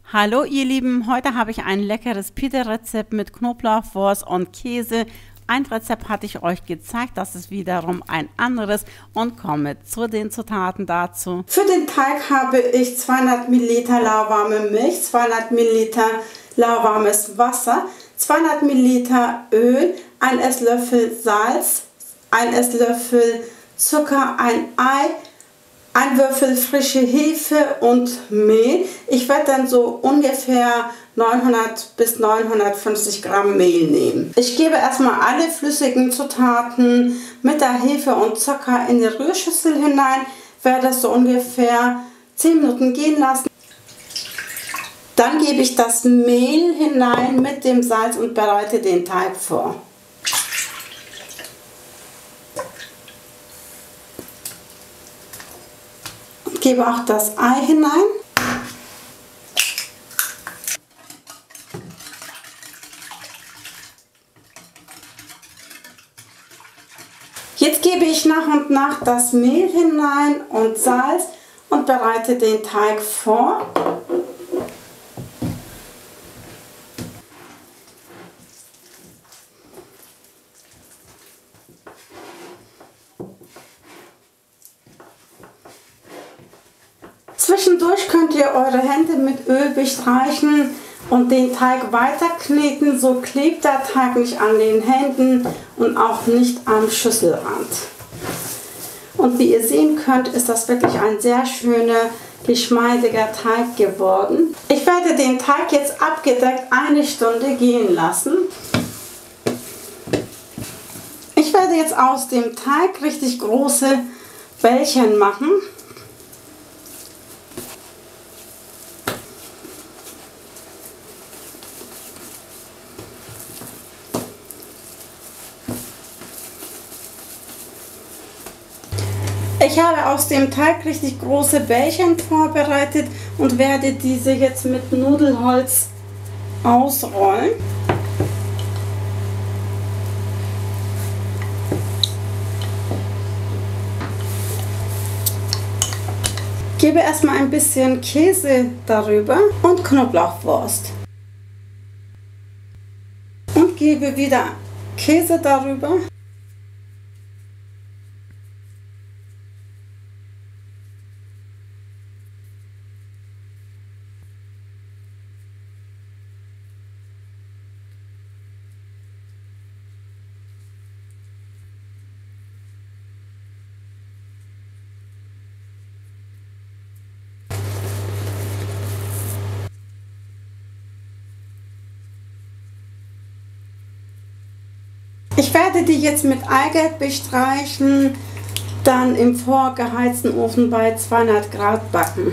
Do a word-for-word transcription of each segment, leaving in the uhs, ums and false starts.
Hallo ihr Lieben, heute habe ich ein leckeres Pita-Rezept mit Knoblauchwurst und Käse. Ein Rezept hatte ich euch gezeigt, das ist wiederum ein anderes und komme zu den Zutaten dazu. Für den Teig habe ich zweihundert Milliliter lauwarme Milch, zweihundert Milliliter lauwarmes Wasser, zweihundert Milliliter Öl, ein Esslöffel Salz, ein Esslöffel Zucker, ein Ei, ein Würfel frische Hefe und Mehl. Ich werde dann so ungefähr neunhundert bis neunhundertfünfzig Gramm Mehl nehmen. Ich gebe erstmal alle flüssigen Zutaten mit der Hefe und Zucker in die Rührschüssel hinein, werde das so ungefähr zehn Minuten gehen lassen. Dann gebe ich das Mehl hinein mit dem Salz und bereite den Teig vor. Ich gebe auch das Ei hinein. Jetzt gebe ich nach und nach das Mehl hinein und Salz und bereite den Teig vor. Zwischendurch könnt ihr eure Hände mit Öl bestreichen und den Teig weiter kneten, so klebt der Teig nicht an den Händen und auch nicht am Schüsselrand. Und wie ihr sehen könnt, ist das wirklich ein sehr schöner, geschmeidiger Teig geworden. Ich werde den Teig jetzt abgedeckt eine Stunde gehen lassen. Ich werde jetzt aus dem Teig richtig große Bällchen machen. Ich habe aus dem Teig richtig große Bällchen vorbereitet und werde diese jetzt mit Nudelholz ausrollen. Ich gebe erstmal ein bisschen Käse darüber und Knoblauchwurst. Und gebe wieder Käse darüber. Ich werde die jetzt mit Eigelb bestreichen, dann im vorgeheizten Ofen bei zweihundert Grad backen.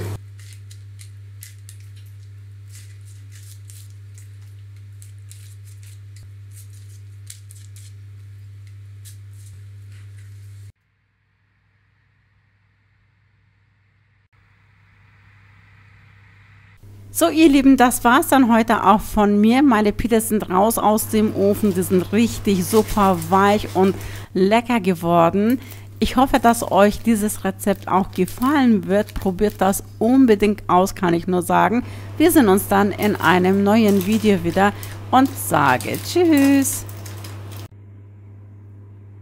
So ihr Lieben, das war es dann heute auch von mir. Meine Pita sind raus aus dem Ofen. Die sind richtig super weich und lecker geworden. Ich hoffe, dass euch dieses Rezept auch gefallen wird. Probiert das unbedingt aus, kann ich nur sagen. Wir sehen uns dann in einem neuen Video wieder und sage Tschüss.